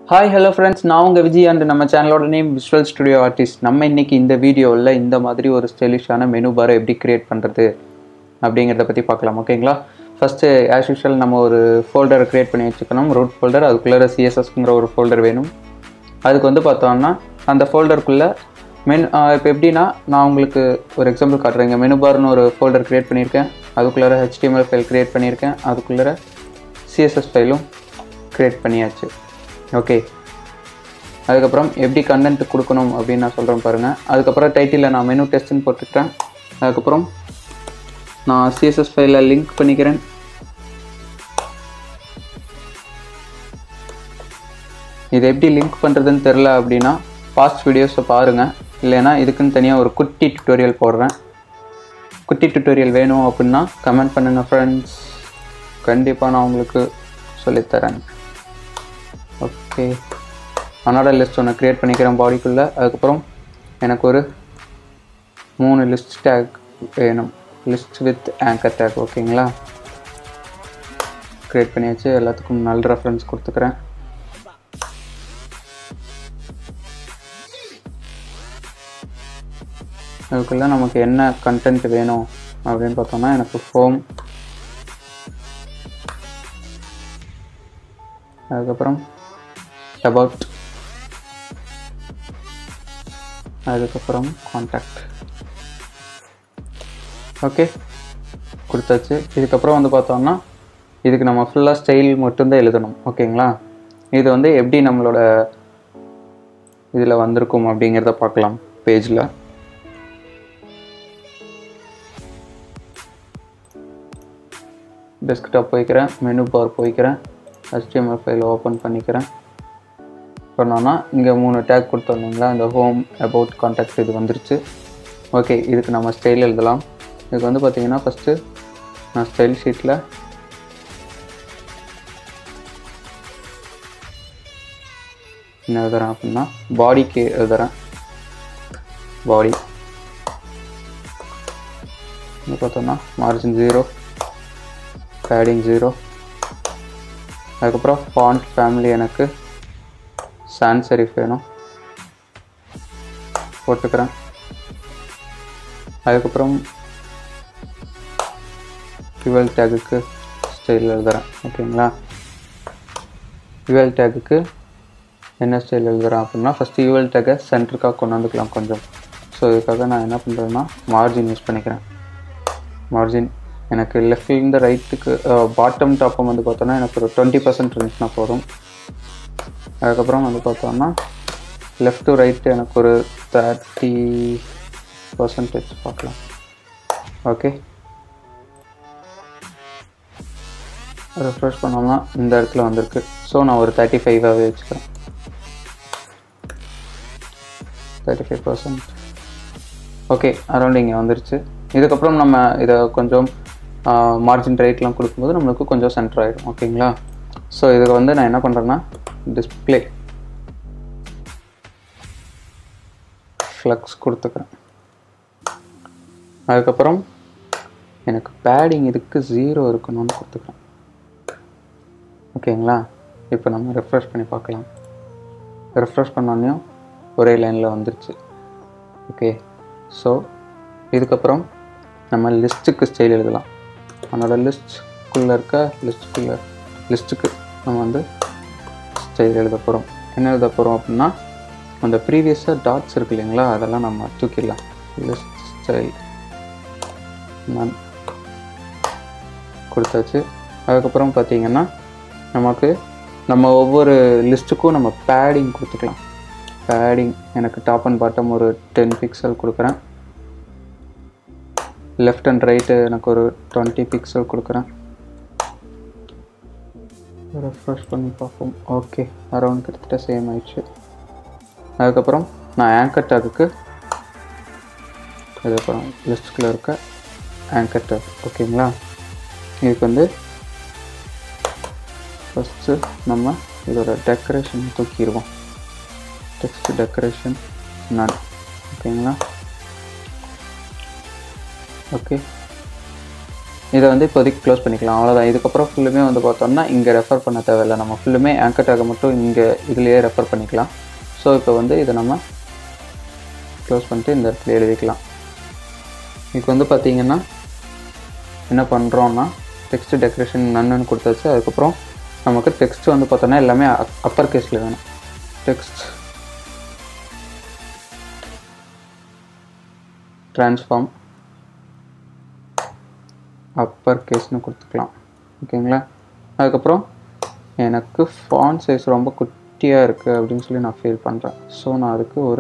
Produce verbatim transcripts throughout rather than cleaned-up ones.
Hi hello friends, நான் உங்கள் Vijay and நம்ம சேனலோட நேம் விஷுவல் ஸ்டுடியோ ஆர்டிஸ்ட். நம்ம இன்றைக்கி இந்த வீடியோவில் இந்த மாதிரி ஒரு ஸ்டைலிஷான மெனு பாரை எப்படி க்ரியேட் பண்ணுறது அப்படிங்கிறத பற்றி பார்க்கலாம். ஓகேங்களா? ஃபஸ்ட்டு ஆஸ் யூஷுவல் நம்ம ஒரு ஃபோல்டரை க்ரியேட் பண்ணி வச்சுக்கணும். ரூட் ஃபோல்டர், அதுக்குள்ளே சிஎஸ்எஸ்ங்கிற ஒரு ஃபோல்டர் வேணும். அதுக்கு வந்து பார்த்தோம்னா அந்த ஃபோல்டருக்குள்ளே மெனு இப்போ எப்படின்னா, நான் உங்களுக்கு ஒரு எக்ஸாம்பிள் காட்டுறேங்க. மெனு பார்னு ஒரு ஃபோல்டர் க்ரியேட் பண்ணியிருக்கேன். அதுக்குள்ளே ஹெச்டிஎம்எல் ஃபைல் க்ரியேட் பண்ணியிருக்கேன். அதுக்குள்ளே சிஎஸ்எஸ் ஃபைலும் க்ரியேட் பண்ணியாச்சு. ஓகே, அதுக்கப்புறம் எப்படி கண்டென்ட் கொடுக்கணும் அப்படின்னு நான் சொல்கிறேன் பாருங்கள். அதுக்கப்புறம் டைட்டிலில் நான் மெனு டெஸ்ட்டுன்னு போட்டுக்கிறேன். அதுக்கப்புறம் நான் சிஎஸ்எஸ் ஃபைலில் லிங்க் பண்ணிக்கிறேன். இது எப்படி லிங்க் பண்ணுறதுன்னு தெரில அப்படின்னா பாஸ்ட் வீடியோஸை பாருங்கள். இல்லைன்னா இதுக்குன்னு தனியாக ஒரு குட்டி டுட்டோரியல் போடுறேன். குட்டி டுட்டோரியல் வேணும் அப்படின்னா கமெண்ட் பண்ணுங்கள் ஃப்ரெண்ட்ஸ், கண்டிப்பாக நான் உங்களுக்கு சொல்லித்தரேன். ஓகே, அனோட லிஸ்ட் ஒன்று க்ரியேட் பண்ணிக்கிறேன் பாடிக்குள்ளே. அதுக்கப்புறம் எனக்கு ஒரு மூணு லிஸ்ட் டேக் வேணும். List with anchor tag. ஓகேங்களா? க்ரியேட் பண்ணியாச்சு. எல்லாத்துக்கும் நல்ல ரெஃபரன்ஸ் கொடுத்துக்கிறேன். அதுக்குள்ளே நமக்கு என்ன கண்டென்ட் வேணும் அப்படின்னு பார்த்தோம்னா, எனக்கு ஹோம், அதுக்கப்புறம் about, அதுக்கப்புறம் கான்டாக்ட். ஓகே, கொடுத்தாச்சு. இதுக்கப்புறம் வந்து பார்த்தோம்னா இதுக்கு நம்ம ஃபுல்லாக ஸ்டைல் மட்டும்தான் எழுதணும். ஓகேங்களா? இது வந்து எப்படி நம்மளோட இதில் வந்திருக்கும் அப்படிங்கிறத பார்க்கலாம். பேஜில் டெஸ்க்டாப் போய்க்கிறேன், மெனு பார் போய்க்கிறேன், ஹெச்டிஎம்எல் ஃபைல் ஓப்பன் பண்ணிக்கிறேன். பண்ணோன்னா இங்கே மூணு டேக் கொடுத்தோம் இல்லைங்களா? இந்த ஹோம், அபவுட், கான்டாக்ட் இது வந்துருச்சு. ஓகே, இதுக்கு நம்ம ஸ்டைல் எழுதலாம். இதுக்கு வந்து பார்த்திங்கன்னா ஃபஸ்ட்டு நான் ஸ்டைல் ஷீட்டில் என்ன எழுதுறேன் அப்படின்னா பாடிக்கு எழுதுறேன். பாடி இங்கே பார்த்தோம்னா மார்ஜின் ஜீரோ, பேடிங் ஜீரோ. அதுக்கப்புறம் ஃபாண்ட் ஃபேமிலி எனக்கு சான்ஸ் செரிஃப் வேணும், போட்டுக்கிறேன். அதுக்கப்புறம் யூஎல் டேகுக்கு ஸ்டைல் எழுதுகிறேன். ஓகேங்களா? யூஎல் டேகுக்கு என்ன ஸ்டைல் எழுதுகிறேன் அப்படின்னா ஃபஸ்ட்டு யூஎல் டேக்கை சென்டருக்காக கொண்டு வந்துக்கலாம் கொஞ்சம். ஸோ இதுக்காக நான் என்ன பண்ணுறேன்னா மார்ஜின் யூஸ் பண்ணிக்கிறேன். மார்ஜின் எனக்கு லெஃப்ட்லேருந்து ரைட்டுக்கு பாட்டம் டாப்பும் வந்து பார்த்தோன்னா எனக்கு ஒரு டுவெண்ட்டி பர்சன்ட் இருந்துச்சுன்னா போதும். அதுக்கப்புறம் வந்து பார்த்தோம்னா லெஃப்ட் டு ரைட்டு எனக்கு ஒரு தேர்ட்டி பர்சன்டேஜ் பார்க்கலாம். ஓகே, ரெஃப்ரெஷ் பண்ணோம்னா இந்த இடத்துல வந்திருக்கு. ஸோ நான் ஒரு தேர்ட்டி ஃபைவாகவே வச்சுக்கிறேன். Thirty five percent okay, around இங்கே வந்துருச்சு. இதுக்கப்புறம் நம்ம இதை கொஞ்சம் மார்ஜின் ரைட்லாம் கொடுக்கும்போது நம்மளுக்கு கொஞ்சம் சென்டர் ஆகிடும். ஓகேங்களா? ஸோ இதுக்கு வந்து நான் என்ன பண்ணுறேன்னா டிஸ்பிளே ஃப்ளக்ஸ் கொடுத்துக்கிறேன். அதுக்கப்புறம் எனக்கு பேடிங் இதுக்கு ஜீரோ இருக்கணும்னு கொடுத்துக்கிறேன். ஓகேங்களா? இப்போ நம்ம ரெஃப்ரெஷ் பண்ணி பார்க்கலாம். ரெஃப்ரெஷ் பண்ணோன்னையும் ஒரே லைனில் வந்துருச்சு. ஓகே, ஸோ இதுக்கப்புறம் நம்ம லிஸ்ட்டுக்கு ஸ்டைல் எழுதலாம். அதனோட லிஸ்ட்குள்ளே இருக்க லிஸ்ட்டுக்குள்ளே லிஸ்ட்டுக்கு நம்ம வந்து ஸ்டைல் எழுத போகிறோம். என்ன எழுத போகிறோம் அப்படின்னா அந்த ப்ரீவியஸாக டாட்ஸ் இருக்கு இல்லைங்களா, அதெல்லாம் நம்ம தூக்கிடலாம். லிஸ்ட் ஸ்டைல் நான் கொடுத்தாச்சு. அதுக்கப்புறம் பார்த்திங்கன்னா நமக்கு நம்ம ஒவ்வொரு லிஸ்ட்டுக்கும் நம்ம பேடிங் கொடுத்துக்கலாம். பேடிங் எனக்கு டாப் அண்ட் பாட்டம் ஒரு டென் பிக்சல் கொடுக்குறேன். லெஃப்ட் அண்ட் ரைட்டு எனக்கு ஒரு டுவெண்ட்டி பிக்சல் கொடுக்குறேன். ரெஃப்ரெஷ் பண்ணி பார்ப்போம். ஓகே, அரௌண்ட் கிட்டத்தட்ட சேம் ஆயிடுச்சு. அதுக்கப்புறம் நான் ஆங்கர் டேக்குக்கு அதுக்கப்புறம் லிஸ்ட்டுக்குள்ளே இருக்க ஆங்கர் டேக். ஓகேங்களா? இதுக்கு வந்து ஃபஸ்ட்டு நம்ம இதோட டெக்கரேஷன் தூக்கிடுவோம். டெக்ஸ்ட் டெக்கரேஷன் நான். ஓகேங்களா? ஓகே, இதை வந்து இப்போதைக்கு க்ளோஸ் பண்ணிக்கலாம். அவ்வளோதான். இதுக்கப்புறம் ஃபுல்லுமே வந்து பார்த்தோம்னா இங்கே ரெஃபர் பண்ண தேவையில்லை. நம்ம ஃபுல்லுமே ஆங்கர் டேக்கை மட்டும் இங்கே இதுலேயே ரெஃபர் பண்ணிக்கலாம். ஸோ இப்போ வந்து இதை நம்ம க்ளோஸ் பண்ணிட்டு இந்த இடத்துல எழுதிக்கலாம். இப்போ வந்து பார்த்திங்கன்னா என்ன பண்ணுறோன்னா டெக்ஸ்ட் டெக்கரேஷன் நன்னு கொடுத்தாச்சு. அதுக்கப்புறம் நமக்கு டெக்ஸ்ட் வந்து பார்த்தோன்னா எல்லாமே அப்பர் கேஸில் வேணும். டெக்ஸ்ட் ட்ரான்ஸ்ஃபார்ம் அப்பர் கேஸ்னு கொடுத்துக்கலாம். ஓகேங்களா? அதுக்கப்புறம் எனக்கு ஃபாண்ட் சைஸ் ரொம்ப குட்டியாக இருக்குது அப்படின்னு சொல்லி நான் ஃபீல் பண்ணுறேன். ஸோ நான் அதுக்கு ஒரு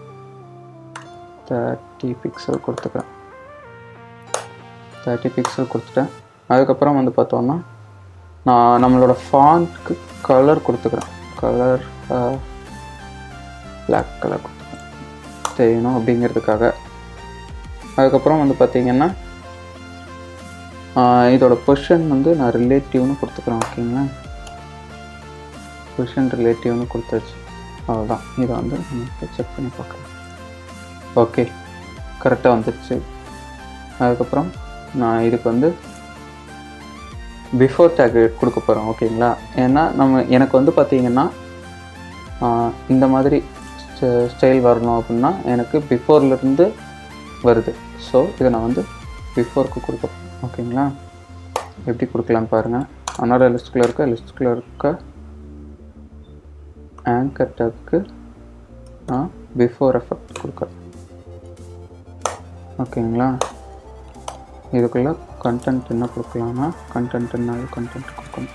தேர்ட்டி பிக்சல் கொடுத்துக்கிறேன். தேர்ட்டி பிக்சல் கொடுத்துட்டேன். அதுக்கப்புறம் வந்து பார்த்தோன்னா நான் நம்மளோட ஃபாண்ட்க்கு கலர் கொடுத்துக்கிறேன். கலர் பிளாக் கலர் கொடுத்துக்கிறேன் தெரியணும் அப்படிங்கிறதுக்காக. அதுக்கப்புறம் வந்து பார்த்திங்கன்னா இதோட பொசிஷன் வந்து நான் ரிலேட்டிவ்னு கொடுத்துக்கிறேன். ஓகேங்களா? பொசிஷன் ரிலேட்டிவ்னு கொடுத்தாச்சு. அவ்வளோதான். இதை வந்து நம்ம செக் பண்ணி பார்க்கலாம். ஓகே, கரெக்டாக வந்துடுச்சு. அதுக்கப்புறம் நான் இதுக்கு வந்து பிஃபோர் டேக் கொடுக்க போகிறோம். ஓகேங்களா? ஏன்னா நம்ம எனக்கு வந்து பார்த்திங்கன்னா இந்த மாதிரி ஸ்டைல் வரணும் அப்படின்னா எனக்கு பிஃபோர்லேருந்து வருது. ஸோ இதை நான் வந்து பிஃபோருக்கு கொடுக்க. ஓகேங்களா? எப்படி கொடுக்கலான்னு பாருங்கள். அனோட லிஸ்ட்டுக்குள்ளே இருக்க லிஸ்ட்டுக்குள்ளே இருக்க ஆங்கர் டேக்கு நான் பிஃபோர் எஃபெக்ட் கொடுக்குறேன். ஓகேங்களா? இதுக்குள்ளே கண்டென்ட் என்ன கொடுக்கலாம்னா கண்டென்ட்னால கண்டென்ட் கொடுக்கணும்.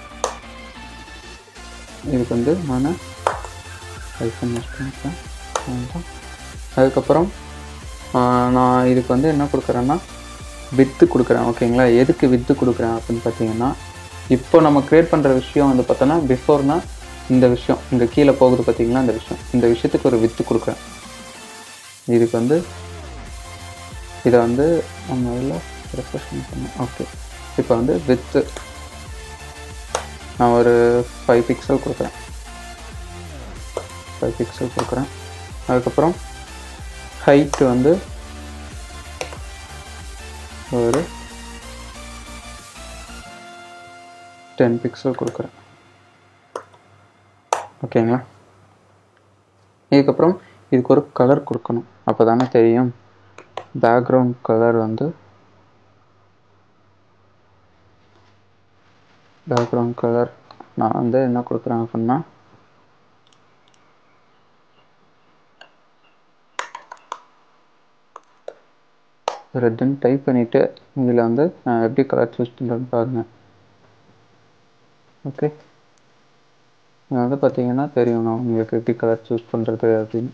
இதுக்கு வந்து நான் ஐஃபோன் யூஸ் பண்ணிக்கிறேன். அதுக்கப்புறம் நான் இதுக்கு வந்து என்ன கொடுக்குறேன்னா வித்து கொடுக்குறேன். ஓகேங்களா? எதுக்கு வித்து கொடுக்குறேன் அப்படின்னு பார்த்தீங்கன்னா இப்போ நம்ம க்ரியேட் பண்ணுற விஷயம் வந்து பார்த்தோன்னா பிஃபோர்னா இந்த விஷயம் இங்கே கீழே போகுது பார்த்தீங்களா, இந்த விஷயம் இந்த விஷயத்துக்கு ஒரு வித்து கொடுக்குறேன். இதுக்கு வந்து இதை வந்து நம்ம எல்லாம் ரெஃப்ரெஷ் பண்ணேன். ஓகே, இப்போ வந்து வித்து நான் ஒரு ஃபைவ் பிக்சல் கொடுக்குறேன். ஃபைவ் பிக்சல் கொடுக்குறேன். அதுக்கப்புறம் ஹைட்டு வந்து ஒரு டென் பிக்சல் கொடுக்குறேன். ஓகேங்களா? இதுக்கப்புறம் இதுக்கு ஒரு கலர் கொடுக்கணும். அப்போ தானே தெரியும். பேக்ரவுண்ட் கலர் வந்து பேக்ரவுண்ட் கலர் நான் வந்து என்ன கொடுக்குறேன் அப்படின்னா ரெட்டுன்னு டைப் பண்ணிவிட்டு இதில் வந்து நான் எப்படி கலர் சூஸ் பண்ணுறேன்னு பாருங்கள். ஓகே, இது வந்து பார்த்தீங்கன்னா தெரியும் நான் உங்களுக்கு எப்படி கலர் சூஸ் பண்ணுறது அப்படின்னு.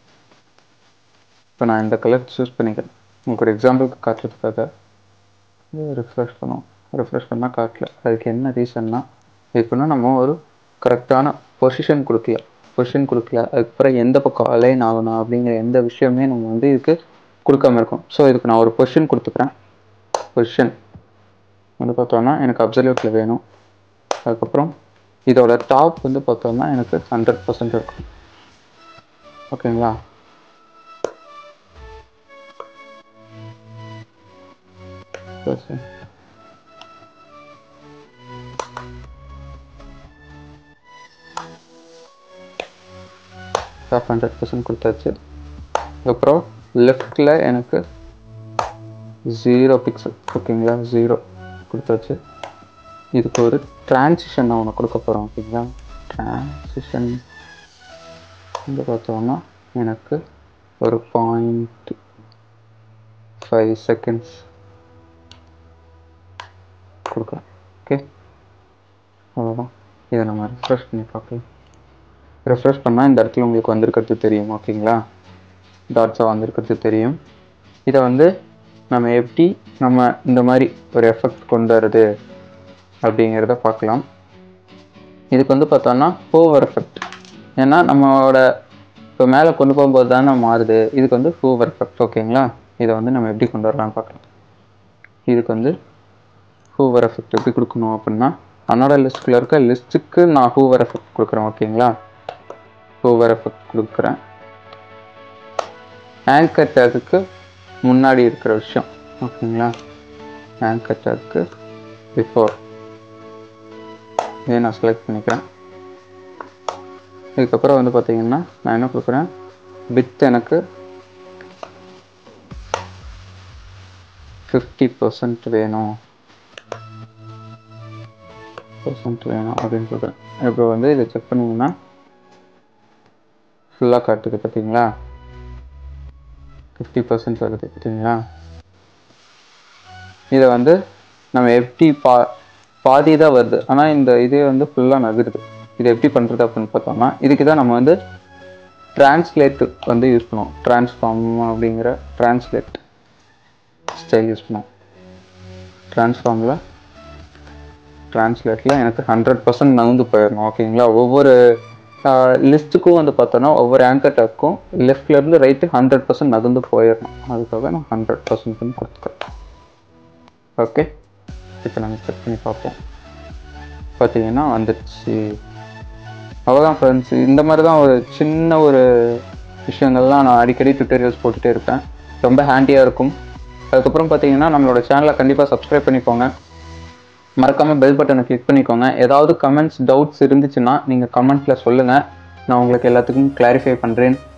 இப்போ நான் இந்த கலர் சூஸ் பண்ணிக்கிறேன். உங்களுக்கு ஒரு எக்ஸாம்பிளுக்கு காட்டுறதுக்காக ரிஃப்ரெஷ் பண்ணுவோம். ரிஃப்ரெஷ் பண்ணால் காட்டல. அதுக்கு என்ன ரீசன்னா இப்போனா நம்ம ஒரு கரெக்டான பொசிஷன் கொடுக்கல பொசிஷன் கொடுக்கல அதுக்கப்புறம் எந்த பக்கம் அலைன் ஆகணும் அப்படிங்கிற எந்த விஷயமே நம்ம வந்து இதுக்கு கொடுக்காம இருக்கும். ஸோ இதுக்கு நான் ஒரு பொசிஷன் கொடுத்துக்கிறேன். பொசிஷன் வந்து பார்த்தோன்னா எனக்கு அப்சல்யூட்டில் வேணும். அதுக்கப்புறம் இதோட டாப் வந்து பார்த்தோம்னா எனக்கு ஹண்ட்ரட் பர்சன்ட் இருக்கும். ஓகேங்களா? டாப் ஹண்ட்ரட் பர்சன்ட் கொடுத்தாச்சு. அதுக்கப்புறம் லெஃப்டில் எனக்கு ஜீரோ பிக்சல். ஓகேங்களா? ஜீரோ கொடுத்தாச்சு. இதுக்கு ஒரு ட்ரான்சிஷன் நான் ஒன்று கொடுக்க போகிறோம். ஓகேங்களா? ட்ரான்சிஷன் வந்து பார்த்தோம்னா எனக்கு ஒரு பாயிண்ட் ஃபைவ் செகண்ட்ஸ் கொடுக்குறேன். ஓகே, அவ்வளோதான். இதை நம்ம ரெஃப்ரெஷ் பண்ணி பார்க்கலாம். ரெஃப்ரெஷ் பண்ணால் இந்த இடத்துல உங்களுக்கு வந்திருக்கிறது தெரியும். ஓகேங்களா? டாட்ஸாக வந்திருக்கிறது தெரியும். இதை வந்து நம்ம எப்படி நம்ம இந்த மாதிரி ஒரு எஃபெக்ட் கொண்டு வருது அப்படிங்கிறத பார்க்கலாம். இதுக்கு வந்து பார்த்தோன்னா ஹோவர் எஃபெக்ட். ஏன்னா நம்மளோட இப்போ மேலே கொண்டு போகும்போது தானே மாறுது. இதுக்கு வந்து ஹோவர் எஃபெக்ட். ஓகேங்களா? இதை வந்து நம்ம எப்படி கொண்டு வரலாம்னு பார்க்கலாம். இதுக்கு வந்து ஹூவர் எஃபெக்ட் எப்படி கொடுக்கணும் அப்படின்னா அன்னோட லிஸ்ட்டுக்குள்ள இருக்க லிஸ்ட்டுக்கு நான் ஹூவர் எஃபெக்ட் கொடுக்குறேன். ஓகேங்களா? ஹூவர் எஃபெக்ட் கொடுக்குறேன். ஆங்கர் டேக்குக்கு முன்னாடி இருக்கிற விஷயம். ஓகேங்களா? ஆங்கர் டேக்கு பிஃபோர் இதை நான் செலக்ட் பண்ணிக்கிறேன். இதுக்கப்புறம் வந்து பார்த்தீங்கன்னா நான் என்ன கொடுக்குறேன், வித் எனக்கு ஃபிஃப்டி பர்சன்ட் வேணும் பர்சன்ட் வேணும் அப்படின்னு சொல்கிறேன். இப்போ வந்து இதை செக் பண்ணிங்கன்னா ஃபுல்லாக காட்டுது பார்த்தீங்களா, ஃபிஃப்டி பர்சன்ட் வருது பார்த்தீங்களா. இதை வந்து நம்ம எப்படி பா பாதி தான் வருது, ஆனால் இந்த இதே வந்து ஃபுல்லாக நகருது. இது எப்படி பண்ணுறது அப்படின்னு பார்த்தோம்னா, இதுக்கு தான் நம்ம வந்து ட்ரான்ஸ்லேட் வந்து யூஸ் பண்ணுவோம். ட்ரான்ஸ்ஃபார்ம் அப்படிங்கிற ட்ரான்ஸ்லேட் ஸ்டைல் யூஸ் பண்ணுவோம். ட்ரான்ஸ்ஃபார்மில் ட்ரான்ஸ்லேட்டில் எனக்கு ஹண்ட்ரட் பர்சன்ட் நகர்ந்து போயிடணும். ஓகேங்களா. ஒவ்வொரு லிஸ்ட்டுக்கும் வந்து பார்த்தோன்னா ஒவ்வொரு ஆங்கர் டேக்கும் லெஃப்ட்லேருந்து ரைட்டு ஹண்ட்ரட் பர்சன்ட் நகர்ந்து போயிடணும். அதுக்காக நான் ஹண்ட்ரட் பர்சன்ட்னு கொடுத்துக்கிறேன். ஓகே, இப்போ நாங்கள் செக் பண்ணி பார்ப்போம். பார்த்தீங்கன்னா வந்துடுச்சு. அவ்வளோதான் ஃப்ரெண்ட்ஸ். இந்த மாதிரி தான் ஒரு சின்ன ஒரு விஷயங்கள்லாம் நான் அடிக்கடி டுட்டோரியல்ஸ் போட்டுகிட்டே இருப்பேன். ரொம்ப ஹேண்டியாக இருக்கும். அதுக்கப்புறம் பார்த்தீங்கன்னா நம்மளோட சேனலை கண்டிப்பாக சப்ஸ்கிரைப் பண்ணிக்கோங்க. மறக்காமல் பெல் பட்டனை கிளிக் பண்ணிக்கோங்க. ஏதாவது கமெண்ட்ஸ் டவுட்ஸ் இருந்துச்சுன்னா நீங்கள் கமெண்ட்டில் சொல்லுங்கள். நான் உங்களுக்கு எல்லாத்துக்கும் கிளாரிஃபை பண்ணுறேன்.